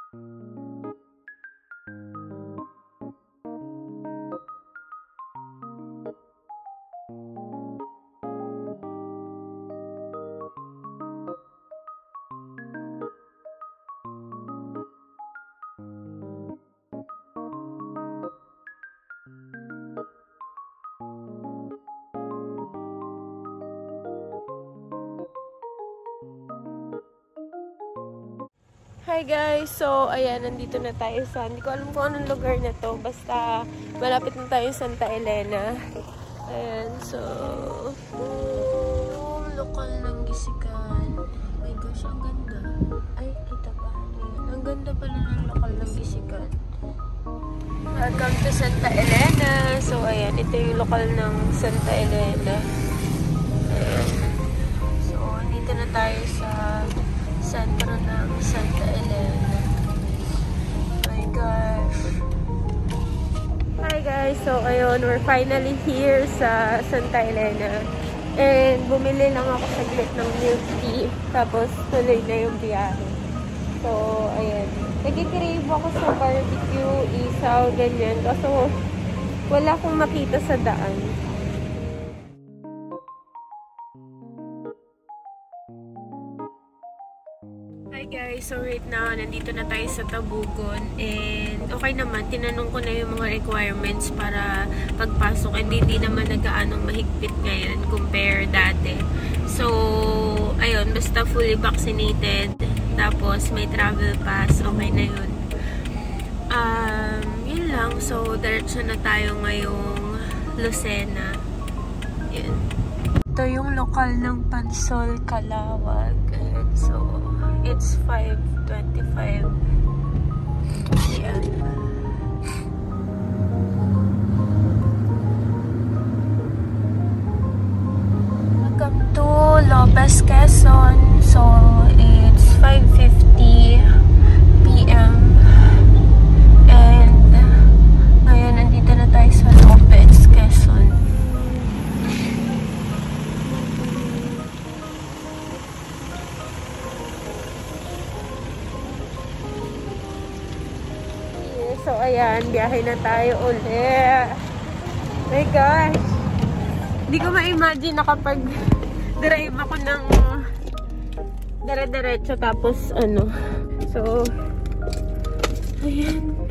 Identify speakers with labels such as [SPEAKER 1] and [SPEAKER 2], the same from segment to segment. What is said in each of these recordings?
[SPEAKER 1] Hi guys! So, ayan, nandito na tayo sa, hindi ko alam kung anong lugar na to. Basta, malapit na tayo sa Santa Elena. Ayan, so, lokal ng Gisikan. Oh my gosh, ang ganda. Ay, kita ba? Ayan, ang ganda pala ng lokal ng Gisikan. Welcome to Santa Elena. So, ayan, ito yung lokal ng Santa Elena. Ayan. So, dito na tayo sa sentro ng Santa Elena. Oh my gosh. Hi guys! So, ayun, we're finally here sa Santa Elena. And, bumili lang ako saglit ng milk tea. Tapos, tuloy na yung biyahe. So, ayan. Nag-crave ako sa barbecue, isaw, ganyan. Kaso, wala akong makita sa daan. Hi guys, so right now, nandito na tayo sa Tabugon and okay naman, tinanong ko na yung mga requirements para pagpasok and hindi naman nagaanong mahigpit ngayon compare dati. So, ayun, basta fully vaccinated, tapos may travel pass, okay na yun. Yun lang, so diretso na tayo ngayong Lucena. Yun. Ito yung lokal ng Pansol, Calawag. Ayan, so it's 5:25 p.m. Welcome to Lopez, Quezon. So, it's 5:50 p.m. And ngayon, nandito na tayo sa Lopez, Quezon. So, ayan, biyahe na tayo ulit. My gosh! Hindi ko ma-imagine na kapag drive ako ng dire-diretso tapos ano. So, ayan.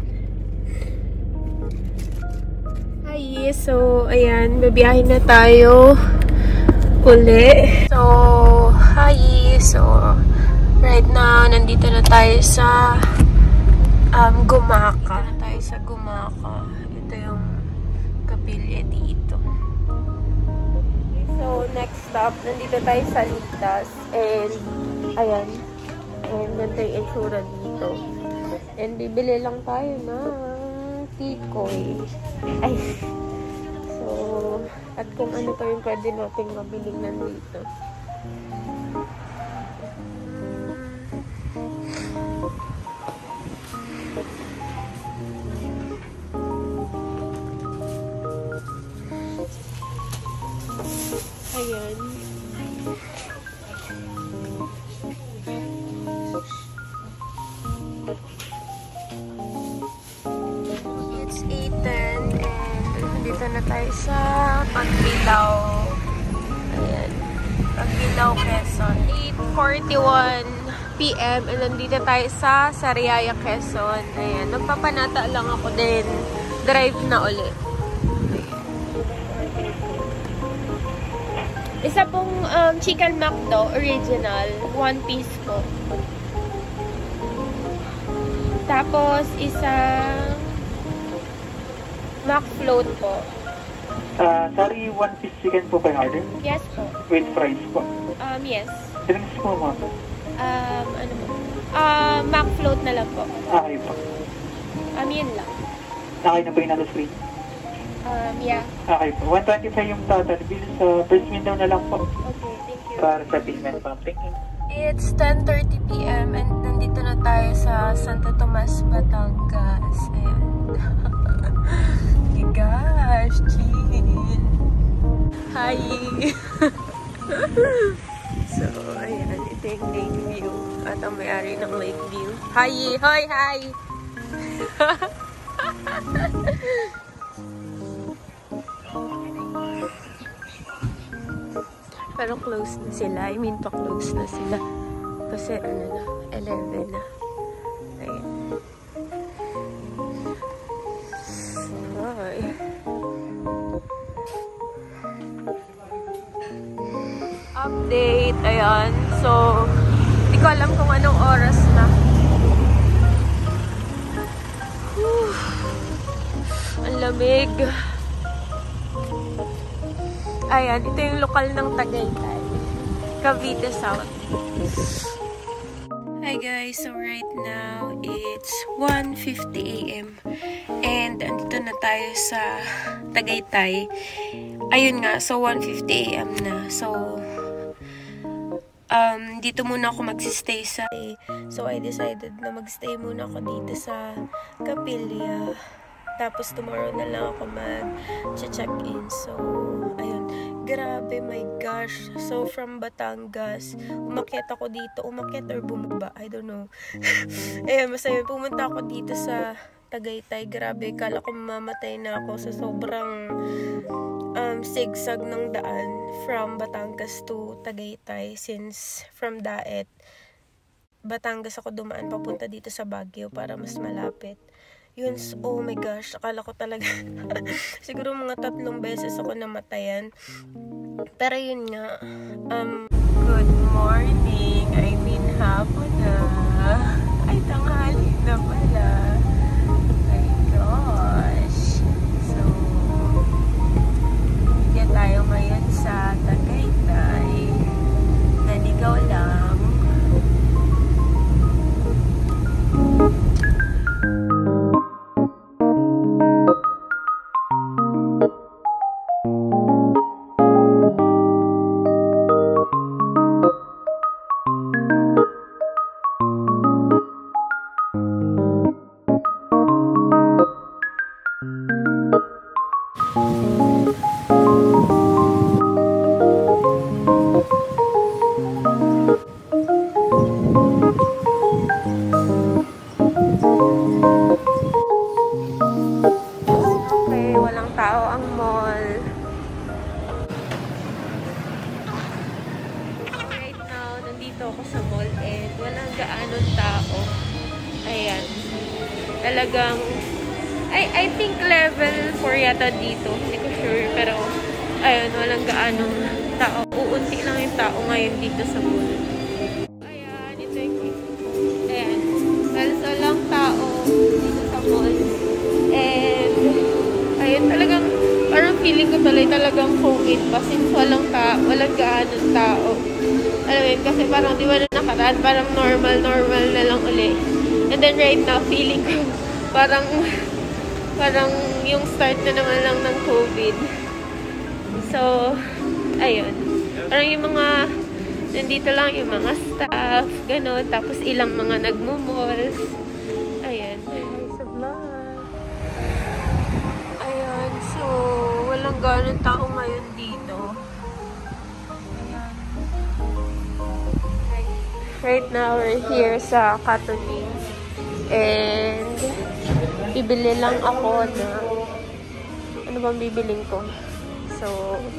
[SPEAKER 1] Hi! So, ayan, babiyahe na tayo ulit. So, hi! So, right now, nandito na tayo sa Gumaka. Dito na tayo sa Gumaka. Ito yung kapilya dito. So, next stop, nandito tayo sa Litas. And, ayan. And, ganito yung itsura dito. And, bibili lang tayo ng tikoy. Ay. So, at kung ano pa yung pwede nating mabili nandito. Ayan. It's 8:10 and dito na tayo sa Pagbilao. Ayan. Pagbilao, Quezon. 8:41 p.m. and nandito tayo sa Sariaya, Quezon. Ayan. Nagpapanata lang ako din. Drive na ulit. Isa pong chicken McDo, original, 1 piece po. Tapos, isang McFloat po.
[SPEAKER 2] Sorry, 1 piece chicken po pa yung order?
[SPEAKER 1] Yes po.
[SPEAKER 2] With fries po?
[SPEAKER 1] Yes.
[SPEAKER 2] Ilang piece po mo?
[SPEAKER 1] Ano po? McFloat na lang po.
[SPEAKER 2] Okay po.
[SPEAKER 1] Yun lang.
[SPEAKER 2] Okay na po yung nalo-screen?
[SPEAKER 1] Yeah.
[SPEAKER 2] Okay po. 125 yung total bill sa first window na lang po.
[SPEAKER 1] Okay, thank you.
[SPEAKER 2] Para sa payment po. Thank you.
[SPEAKER 1] It's 10:30 p.m. and nandito na tayo sa Santo Tomas, Batangas. Ayan. Oh gosh, chill. Hi! So, ayan. Ito yung Lakeview. At ang may-ari ng Lakeview. Hi! Hoy! Hi! Pero close na sila. I mean, pa-close na sila. Kasi ano na, 11 na. Ayan. Hi. Update. Ayan. So, hindi ko alam kung anong oras na. Ang lamig. Ayan, ito yung lokal ng Tagaytay. Cavite South. Hi guys, so right now it's 1:50 AM and andito na tayo sa Tagaytay. Ayun nga, so 1:50 AM na. So dito muna ako magsistay sa so I decided na magstay muna ako dito sa Capilla. Tapos tomorrow na lang ako mag-check-in. So ayun. Grabe, my gosh. So, from Batangas, umakyat ako dito. Umakyat or bumaba? I don't know. Ayan, masaya. Pumunta ako dito sa Tagaytay. Grabe, kala ko mamamatay na ako sa sobrang zigzag ng daan from Batangas to Tagaytay. Since from Daet, Batangas ako dumaan papunta dito sa Baguio para mas malapit. Yun, oh my gosh, akala ko talaga siguro mga 3 beses ako namatayan. Pero yun nga, good morning, I mean hapon na. Ay, tanghali na pala. Oh my gosh. So, yan tayo ngayon sa Tagaytay. Naligaw lang. Ako sa mall and walang gaanong tao. Ayan. Talagang I think level 4 yata dito. Hindi ko sure. Pero ayun, walang gaanong tao. Uunti lang yung tao ngayon dito sa mall. Ayan, ito yung ayan. Walang tao dito sa mall. And ayun, talagang parang feeling ko talagang COVID pa since walang gaanong tao. Alam mo yun, kasi parang di ba na nakaraan, parang normal na lang uli. And then right now, feeling ko parang yung start na naman lang ng COVID. So, ayun. Parang yung mga, nandito lang yung mga staff, gano'n. Tapos ilang mga nagmo-malls. Ayan. Sa vlog. Ayan, so, walang ganun tao ngayon dito. Right now, we're here sa Katuning. And, bibili lang ako na, ano bang bibiling ko? So,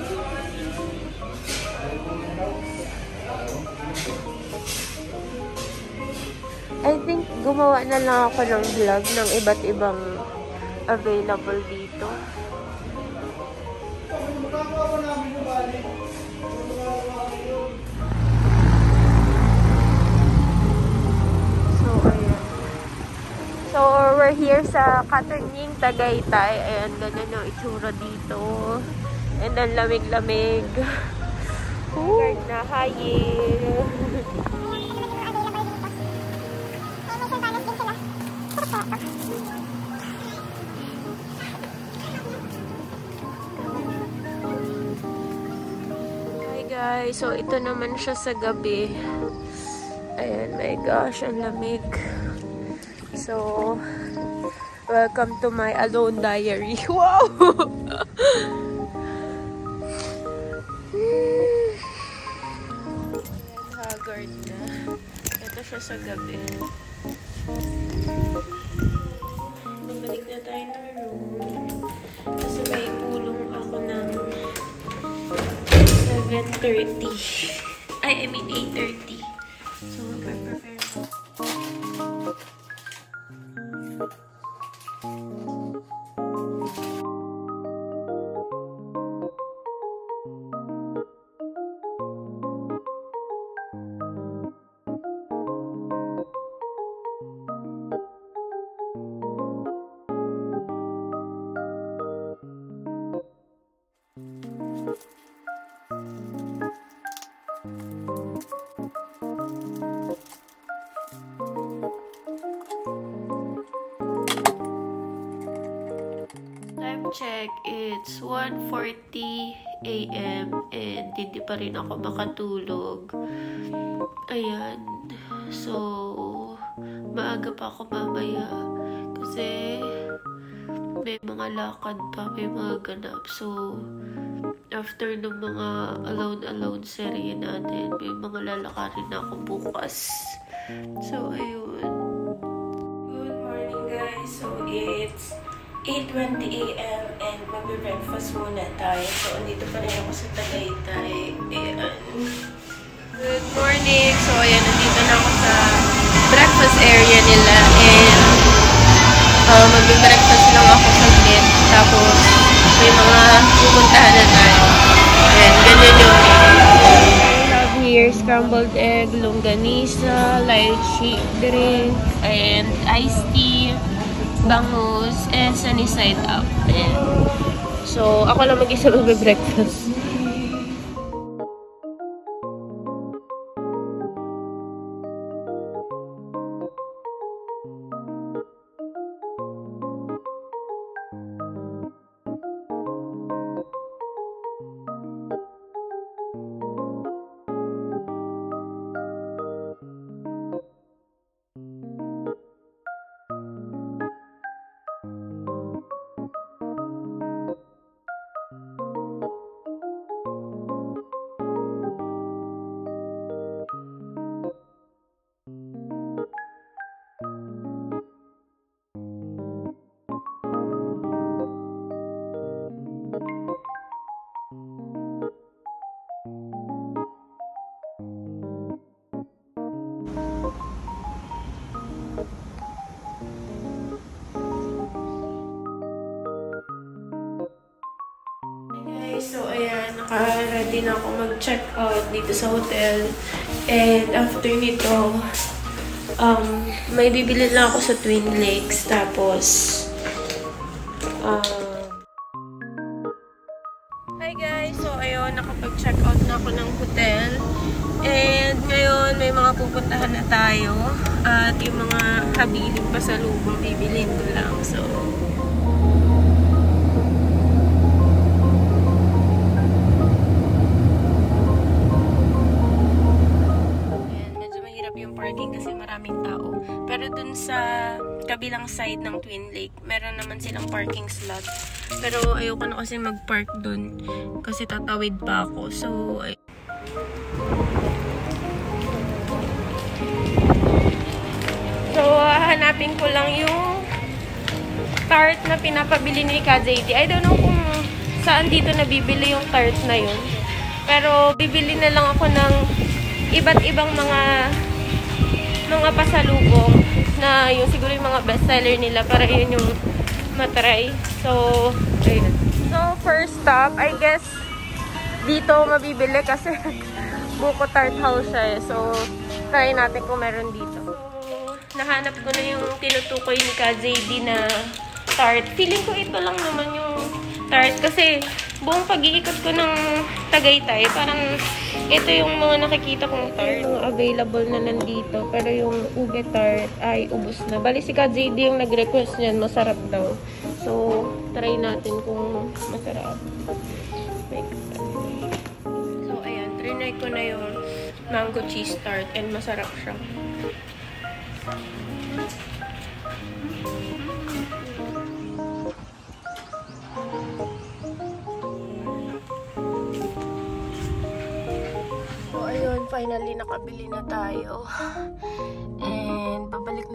[SPEAKER 1] I think gumawa na lang ako ng vlog ng iba't ibang available dito. So, we're here sa Katuning, Tagaytay. Ayan, ganun yung itsura dito. And then, lamig-lamig. Guard na, hayil. Hi guys, so ito naman siya sa gabi. Ayan, my gosh, ang lamig. So, welcome to my alone diary. Wow! Haggard na. siya sa gabi. Babalik na tayo ng room. Kasi may pulong ako ng 7:30. I mean 8:30. So, mag-prepare ko. Time check, it's 1:40 AM and hindi pa rin ako makatulog. Ayan. So, maaga pa ako mamaya kasi may mga lakad pa, may mga ganap. So, after ng mga alone serye natin, may mga lalakarin na ako bukas. So, ayun. Good morning, guys. So, it's 8:20 AM and magbe-breakfast muna tayo. So, andito pa rin ako sa Tagaytay. Ayan. Good morning! So, ayan, nandito na ako sa breakfast area nila and magbe-breakfast lang ako saglit. Tapos, may mga pupuntahan na tayo. Ayan, ganyan yung I have here scrambled egg, longganisa, lychee drink, and iced tea, bangus, and sunny side up. Ayan. So, ako lang mag-isa magbe-breakfast. So, ayan, naka-ready na ako mag-check out dito sa hotel. And after nito, may bibili lang ako sa Twin Lakes. Tapos, hi guys! So, ayun, nakapag-check out na ako ng hotel. And ngayon, may mga pupuntahan na tayo. At yung mga kabiling pasalubong, bibilin ko lang. So, parking kasi maraming tao. Pero dun sa kabilang side ng Twin Lake, meron naman silang parking slot. Pero ayoko na kasi mag-park dun kasi tatawid pa ako. So, hanapin ko lang yung tart na pinapabili ni KJD. I don't know kung saan dito nabibili yung tart na yun. Pero bibili na lang ako ng iba't ibang mga pasalubong na yung siguro yung mga bestseller nila para yun yung matry. So, ayun. So, first stop, I guess, dito mabibili kasi buko tart house siya eh. So, try natin kung meron dito. So, nahanap ko na yung tinutukoy ni KJD na tart. Feeling ko ito lang naman yung tart kasi buong pag-iikot ko ng Tagaytay, parang ito yung mga nakikita kong tart. Yung available na nandito, pero yung uge tart ay ubos na. Bali si KJD yung nag-request niyan, masarap daw. So, try natin kung masarap. So, ayan, trinay ko na yung mango cheese tart and masarap siya. Finally, nakabili na tayo.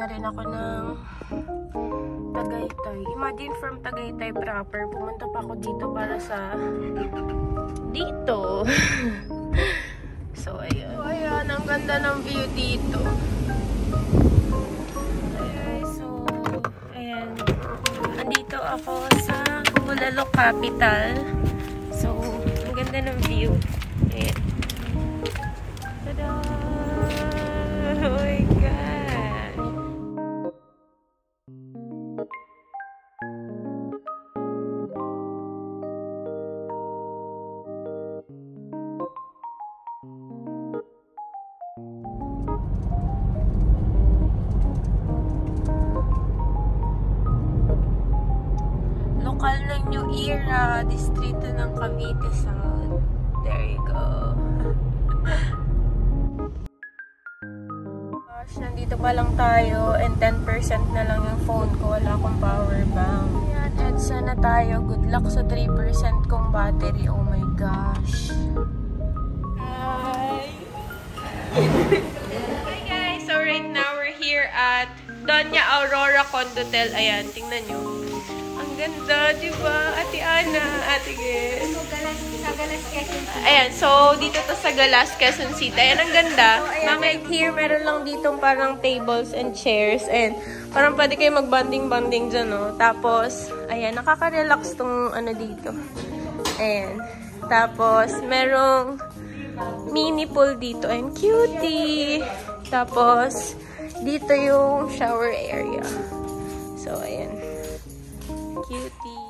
[SPEAKER 1] na rin ako ng Tagaytay. Imagine from Tagaytay proper, pumunta pa ako dito para sa dito. So, ayan. So, ayan. Ang ganda ng view dito. Ayan. So, ayan. Andito ako sa Bulalo Capital. So, ang ganda ng view. Ayan. Tada! Oh my God! Lokal ng New Era, distrito ng Cavite South. There you go. Gosh, nandito pa lang tayo and 10% na lang yung phone ko. Wala akong power bank. Ayan, EDSA na tayo. Good luck sa 3% kong battery. Oh my gosh. Hi! Hi guys! So right now we're here at Doña Aurora Condotel. Ayan, tingnan nyo. Ang ganda, diba? Ate Ana, Ate Gil.
[SPEAKER 3] Sa Galas, Quezon City.
[SPEAKER 1] Ayan, so dito to sa Galas, Quezon City. Ayan, ang ganda. Right here, meron lang ditong parang tables and chairs. And parang pwede kayo mag-bonding-bonding dyan, no? Tapos, ayan, nakaka-relax tong ano dito. Ayan. Tapos, merong mini pool dito. And cutie! Tapos, dito yung shower area. So, ayan. Cutie.